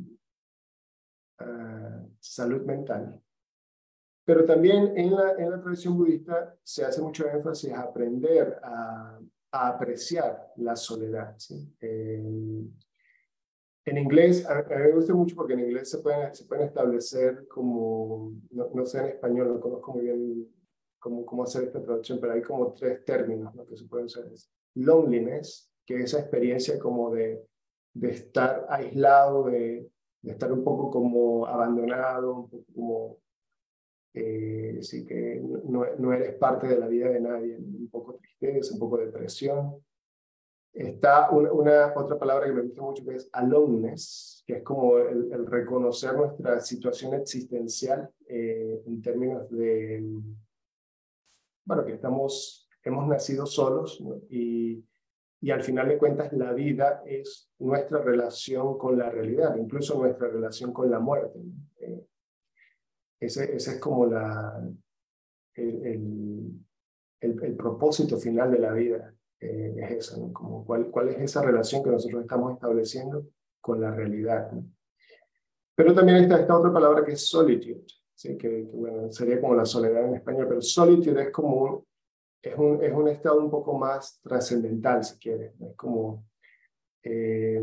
uh, salud mental. Pero también en la, en la tradición budista se hace mucho énfasis a aprender a, a apreciar la soledad, ¿sí? Eh, en inglés, a, a mí me gusta mucho porque en inglés se pueden, se pueden establecer como, no, no sé en español, no conozco muy bien cómo, cómo hacer esta traducción, pero hay como tres términos, ¿no?, que se pueden usar. Es loneliness, que es esa experiencia como de, de estar aislado, de, de estar un poco como abandonado, un poco como, eh, sí, que no, no eres parte de la vida de nadie, un poco tristeza, un poco depresión. Está una, una otra palabra que me gusta mucho, que es aloneness, que es como el, el reconocer nuestra situación existencial eh, en términos de, bueno, que estamos, hemos nacido solos, ¿no? y, y al final de cuentas la vida es nuestra relación con la realidad, incluso nuestra relación con la muerte, ¿no? Eh, ese, ese es como la, el, el, el, el propósito final de la vida. Eh, es eso, ¿no? Como cuál, cuál es esa relación que nosotros estamos estableciendo con la realidad, ¿no? Pero también está esta otra palabra que es solitude, ¿sí? que, que bueno, sería como la soledad en español, pero solitude es como un, es un, es un estado un poco más trascendental, si quieres, ¿no? Es como, eh,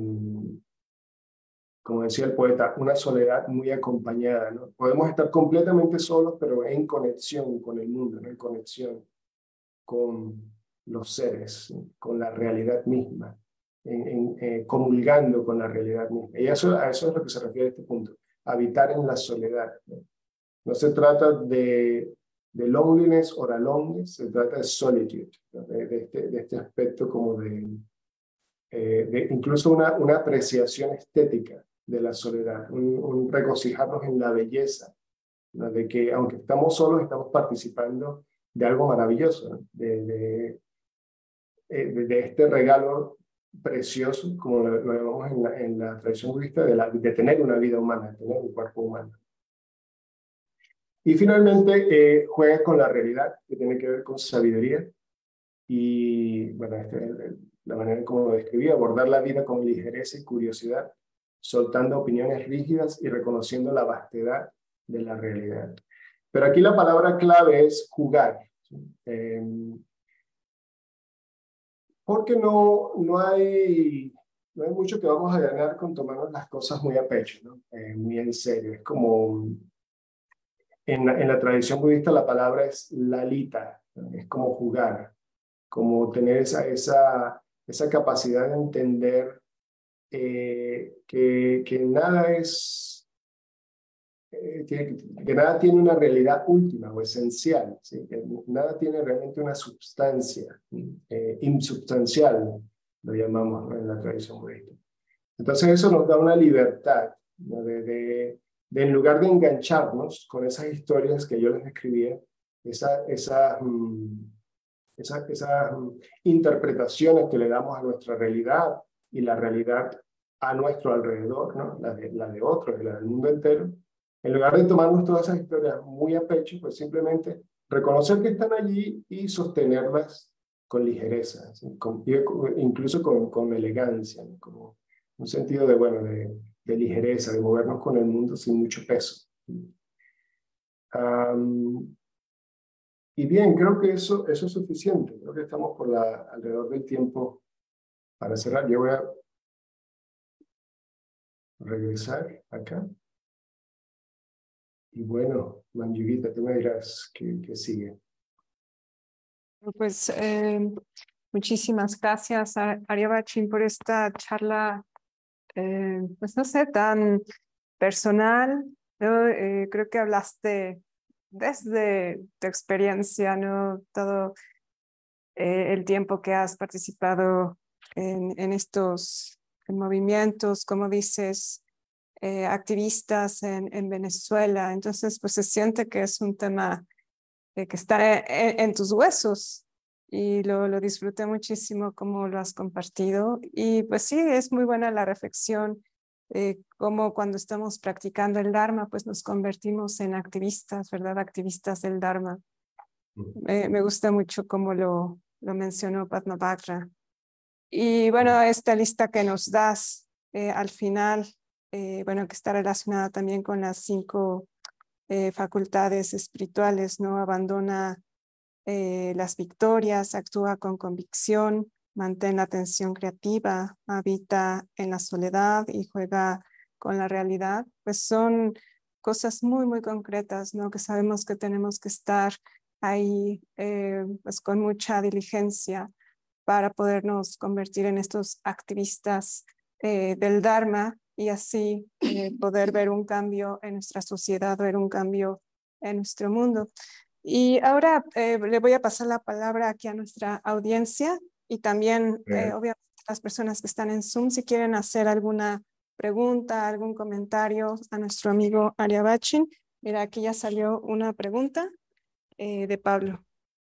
como decía el poeta, una soledad muy acompañada, ¿no? Podemos estar completamente solos, pero en conexión con el mundo, ¿no? En conexión con los seres, con la realidad misma, en, en, eh, comulgando con la realidad misma. Y eso, a eso es a lo que se refiere este punto, habitar en la soledad, ¿no? No se trata de, de loneliness o aloneness, se trata de solitude, ¿no? de, de, este, de este aspecto como de, eh, de incluso una, una apreciación estética de la soledad, un, un regocijarnos en la belleza, ¿no? De que aunque estamos solos, estamos participando de algo maravilloso, ¿no? de, de, de, de este regalo precioso, como lo, lo llamamos en la, en la tradición budista, de, la, de tener una vida humana, de tener un cuerpo humano. Y finalmente, eh, juega con la realidad, que tiene que ver con sabiduría. Y bueno, este es la manera en cómo lo describí: abordar la vida con ligereza y curiosidad, soltando opiniones rígidas y reconociendo la vastedad de la realidad. Pero aquí la palabra clave es jugar. Eh, porque no, no hay no hay mucho que vamos a ganar con tomarnos las cosas muy a pecho, ¿no? Eh, muy en serio. Es como, en la, en la tradición budista la palabra es lalita, ¿no? Es como jugar, como tener esa, esa, esa capacidad de entender eh, que, que nada es, eh, que, que nada tiene una realidad última o esencial, ¿sí? Que nada tiene realmente una sustancia, eh, insubstancial, lo llamamos, ¿no? En la tradición budista. Entonces eso nos da una libertad, ¿no? de, de, de en lugar de engancharnos con esas historias que yo les describía, esa, esa, mm, esa, esas mm, interpretaciones que le damos a nuestra realidad y la realidad a nuestro alrededor, ¿no? la, de, la de otros y la del mundo entero, en lugar de tomarnos todas esas historias muy a pecho, pues simplemente reconocer que están allí y sostenerlas con ligereza, ¿sí? Con, incluso con, con elegancia, ¿no? Como un sentido de, bueno, de, de ligereza, de movernos con el mundo sin mucho peso. Um, y bien, creo que eso, eso es suficiente. Creo que estamos por la, alrededor del tiempo para cerrar. Yo voy a regresar acá. Y bueno, Manjuguita, tú me dirás qué, qué sigue. Pues eh, muchísimas gracias, Aryabhachin, por esta charla, eh, pues no sé, tan personal, ¿no? Eh, creo que hablaste desde tu experiencia, ¿no? Todo eh, el tiempo que has participado en, en estos movimientos, como dices, eh, activistas en, en Venezuela. Entonces, pues se siente que es un tema eh, que está en, en tus huesos y lo, lo disfruté muchísimo como lo has compartido. Y pues sí, es muy buena la reflexión, eh, como cuando estamos practicando el Dharma, pues nos convertimos en activistas, ¿verdad? Activistas del Dharma. Me, me gusta mucho cómo lo, lo mencionó Padmabhadra. Y bueno, esta lista que nos das eh, al final, eh, bueno, que está relacionada también con las cinco eh, facultades espirituales, ¿no? Abandona eh, las victorias, actúa con convicción, mantén la atención creativa, habita en la soledad y juega con la realidad, pues son cosas muy, muy concretas, ¿no? Que sabemos que tenemos que estar ahí eh, pues con mucha diligencia para podernos convertir en estos activistas eh, del Dharma y así eh, poder ver un cambio en nuestra sociedad, ver un cambio en nuestro mundo. Y ahora eh, le voy a pasar la palabra aquí a nuestra audiencia y también, eh, obviamente, las personas que están en Zoom, si quieren hacer alguna pregunta, algún comentario a nuestro amigo Aryabhachin. Mira, aquí ya salió una pregunta eh, de Pablo.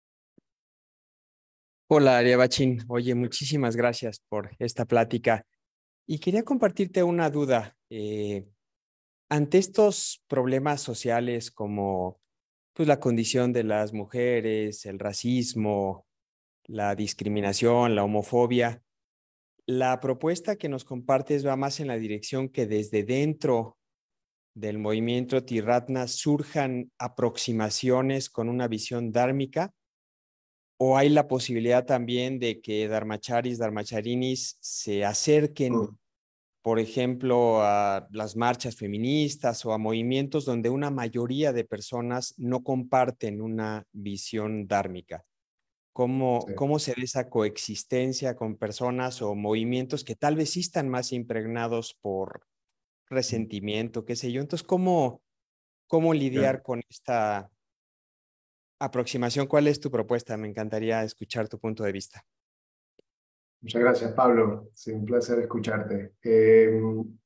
Hola, Aryabhachin. Oye, muchísimas gracias por esta plática. Y quería compartirte una duda. Eh, ante estos problemas sociales como pues, la condición de las mujeres, el racismo, la discriminación, la homofobia, la propuesta que nos compartes va más en la dirección que desde dentro del movimiento Triratna surjan aproximaciones con una visión dármica. ¿O hay la posibilidad también de que dharmacharis, dharmacharinis se acerquen, Mm. por ejemplo, a las marchas feministas o a movimientos donde una mayoría de personas no comparten una visión dármica? ¿Cómo, Sí. cómo se da esa coexistencia con personas o movimientos que tal vez sí están más impregnados por resentimiento, qué sé yo? Entonces, ¿cómo, cómo lidiar Claro. con esta aproximación? ¿Cuál es tu propuesta? Me encantaría escuchar tu punto de vista. Muchas gracias, Pablo. Sí, un placer escucharte. Eh,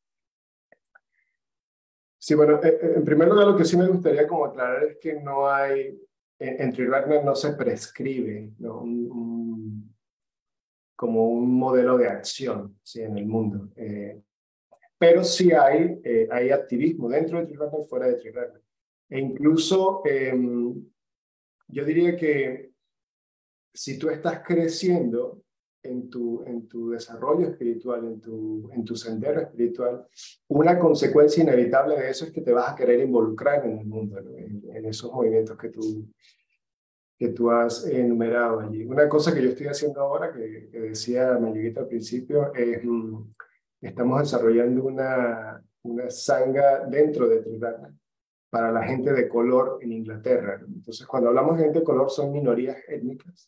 sí, bueno, eh, eh, en primer lugar, lo que sí me gustaría como aclarar es que no hay, en, en Triratna no se prescribe, ¿no? Un, un, como un modelo de acción, ¿sí? En el mundo. Eh, pero sí hay, eh, hay activismo dentro de Triratna y fuera de Triratna. E incluso, eh, yo diría que si tú estás creciendo en tu, en tu desarrollo espiritual, en tu, en tu sendero espiritual, una consecuencia inevitable de eso es que te vas a querer involucrar en el mundo, ¿no? en, en esos movimientos que tú, que tú has enumerado allí. Una cosa que yo estoy haciendo ahora, que, que decía Mayuguita al principio, es mm, estamos desarrollando una, una sangha dentro de Tridharma para la gente de color en Inglaterra, ¿no? Entonces, cuando hablamos de gente de color, son minorías étnicas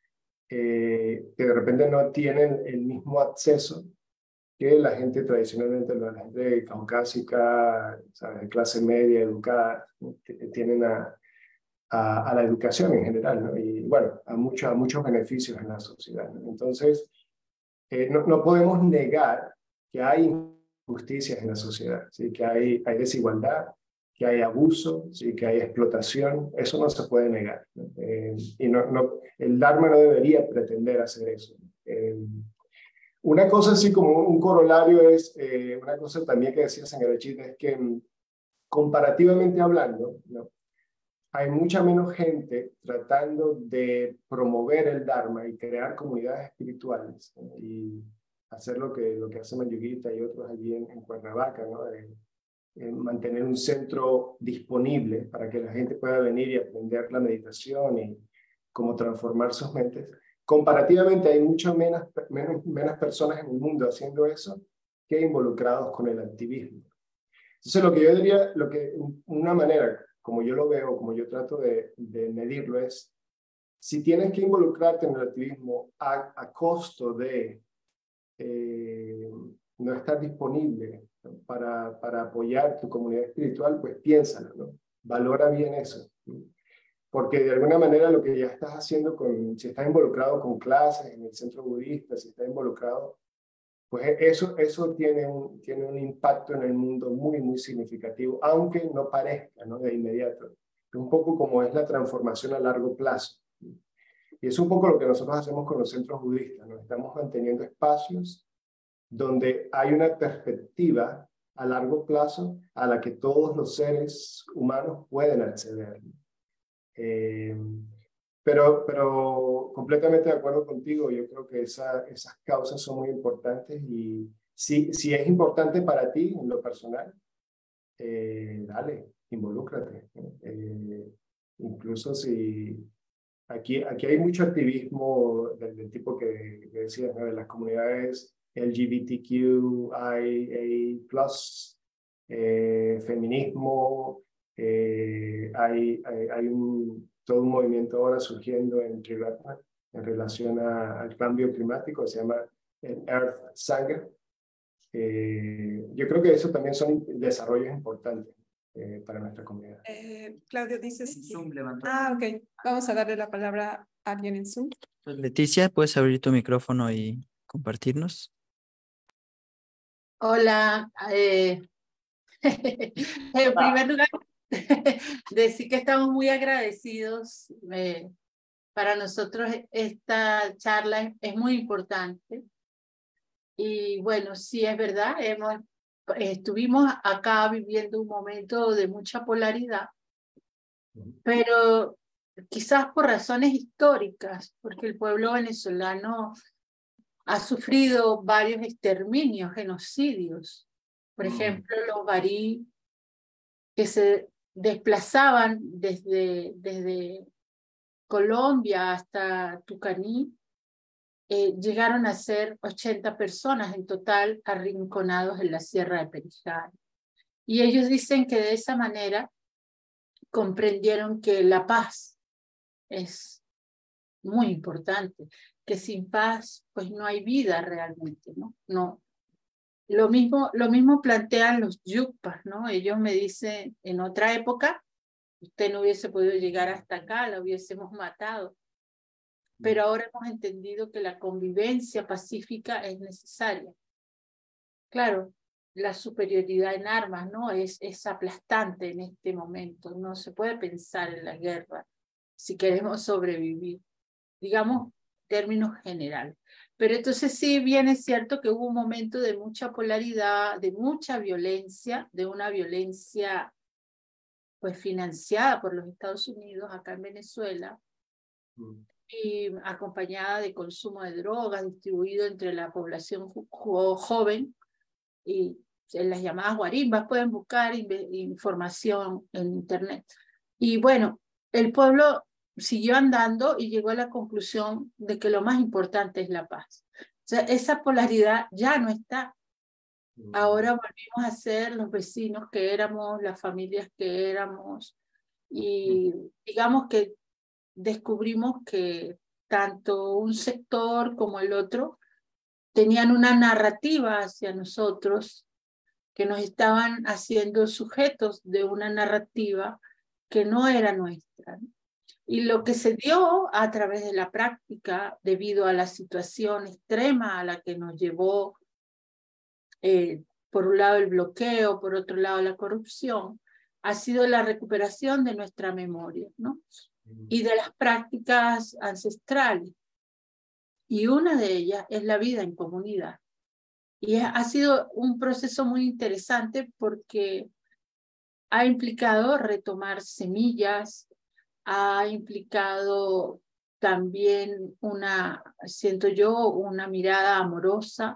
eh, que de repente no tienen el mismo acceso que la gente tradicionalmente, la gente caucásica, ¿sabes?, de clase media, educada, ¿no?, tienen a, a, a la educación en general, ¿no? Y bueno, a, mucho, a muchos beneficios en la sociedad, ¿no? Entonces, eh, no, no podemos negar que hay injusticias en la sociedad, ¿sí?, que hay, hay desigualdad, que hay abuso, ¿sí?, que hay explotación. Eso no se puede negar, ¿no? Eh, y no, no, el Dharma no debería pretender hacer eso. Eh, una cosa así como un corolario es, eh, una cosa también que decía Sangarachita, es que comparativamente hablando, ¿no?, hay mucha menos gente tratando de promover el Dharma y crear comunidades espirituales, ¿no?, y hacer lo que, lo que hace Mayuguita y otros allí en, en Cuernavaca, ¿no?, de, de mantener un centro disponible para que la gente pueda venir y aprender la meditación y cómo transformar sus mentes. Comparativamente hay mucho menos, menos, menos personas en el mundo haciendo eso que involucrados con el activismo. Entonces, lo que yo diría, lo que, una manera, como yo lo veo, como yo trato de, de medirlo, es si tienes que involucrarte en el activismo a, a costo de eh, no estar disponible, ¿no?, para, para apoyar tu comunidad espiritual, pues piénsalo, ¿no? Valora bien eso, ¿no? Porque de alguna manera lo que ya estás haciendo, con, si estás involucrado con clases en el centro budista, si estás involucrado, pues eso, eso tiene, un, tiene un impacto en el mundo muy, muy significativo, aunque no parezca, ¿no?, de inmediato. Es un poco como es la transformación a largo plazo. Y es un poco lo que nosotros hacemos con los centros budistas, ¿no? Estamos manteniendo espacios donde hay una perspectiva a largo plazo a la que todos los seres humanos pueden acceder. Eh, pero, pero completamente de acuerdo contigo, yo creo que esa, esas causas son muy importantes y si, si es importante para ti en lo personal, eh, dale, involúcrate, ¿no? Eh, incluso si aquí, aquí hay mucho activismo del, del tipo que, que decías, ¿no?, de las comunidades L G B T Q I A plus, eh, feminismo, eh, hay, hay, hay un, todo un movimiento ahora surgiendo en Tridharma en relación a, al cambio climático, se llama el Earth Sangha. Eh, yo creo que eso también son desarrollos importantes eh, para nuestra comunidad. Eh, Claudio, dices... Zoom levantó. Ah, ok. Vamos a darle la palabra a alguien en Zoom. Leticia, ¿puedes abrir tu micrófono y compartirnos? Hola. Eh, en primer lugar, decir que estamos muy agradecidos. Eh, para nosotros esta charla es, es muy importante. Y bueno, sí es verdad, hemos, estuvimos acá viviendo un momento de mucha polaridad, pero quizás por razones históricas, porque el pueblo venezolano ha sufrido varios exterminios, genocidios. Por ejemplo, los barí que se desplazaban desde, desde Colombia hasta Tucaní, eh, llegaron a ser ochenta personas en total arrinconados en la Sierra de Perijá. Y ellos dicen que de esa manera comprendieron que la paz es muy importante, que sin paz pues no hay vida realmente, ¿no? No. Lo mismo, lo mismo plantean los yukpas, ¿no? Ellos me dicen, en otra época, usted no hubiese podido llegar hasta acá, la hubiésemos matado. Pero ahora hemos entendido que la convivencia pacífica es necesaria. Claro, la superioridad en armas, ¿no? Es, es aplastante en este momento. No se puede pensar en la guerra si queremos sobrevivir. Digamos, términos generales. Pero entonces sí bien es cierto que hubo un momento de mucha polaridad, de mucha violencia, de una violencia pues financiada por los Estados Unidos acá en Venezuela, mm. y acompañada de consumo de drogas distribuido entre la población jo joven, y en las llamadas guarimbas pueden buscar información en internet. Y bueno, el pueblo siguió andando y llegó a la conclusión de que lo más importante es la paz. O sea, esa polaridad ya no está. Ahora volvimos a ser los vecinos que éramos, las familias que éramos, y digamos que descubrimos que tanto un sector como el otro tenían una narrativa hacia nosotros, que nos estaban haciendo sujetos de una narrativa que no era nuestra. Y lo que se dio a través de la práctica, debido a la situación extrema a la que nos llevó, eh, por un lado el bloqueo, por otro lado la corrupción, ha sido la recuperación de nuestra memoria, ¿no? Y de las prácticas ancestrales. Y una de ellas es la vida en comunidad. Y ha sido un proceso muy interesante porque ha implicado retomar semillas, ha implicado también una, siento yo, una mirada amorosa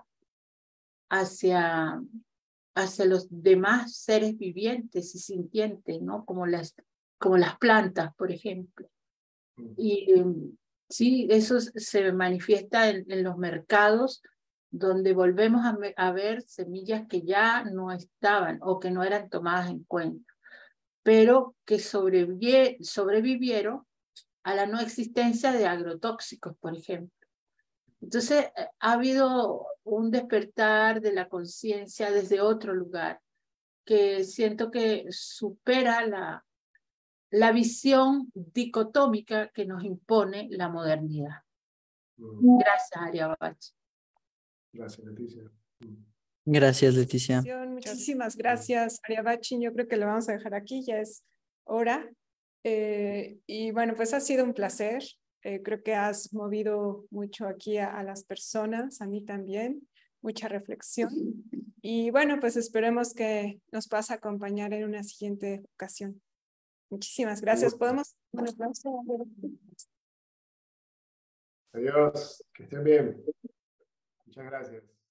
hacia, hacia los demás seres vivientes y sintientes, ¿no? Como las, como las plantas, por ejemplo. Y sí, eso se manifiesta en, en los mercados, donde volvemos a, a ver semillas que ya no estaban o que no eran tomadas en cuenta, pero que sobrevivi sobrevivieron a la no existencia de agrotóxicos, por ejemplo. Entonces, ha habido un despertar de la conciencia desde otro lugar, que siento que supera la, la visión dicotómica que nos impone la modernidad. Mm. Gracias, Ariabachi. Gracias, Leticia. Gracias, Leticia. Muchísimas gracias, Ariabachi. Yo creo que lo vamos a dejar aquí, ya es hora. Eh, y bueno, pues ha sido un placer. Eh, creo que has movido mucho aquí a, a las personas, a mí también, mucha reflexión. Y bueno, pues esperemos que nos puedas acompañar en una siguiente ocasión. Muchísimas gracias. ¿Podemos? Bueno, adiós, que estén bien. Muchas gracias.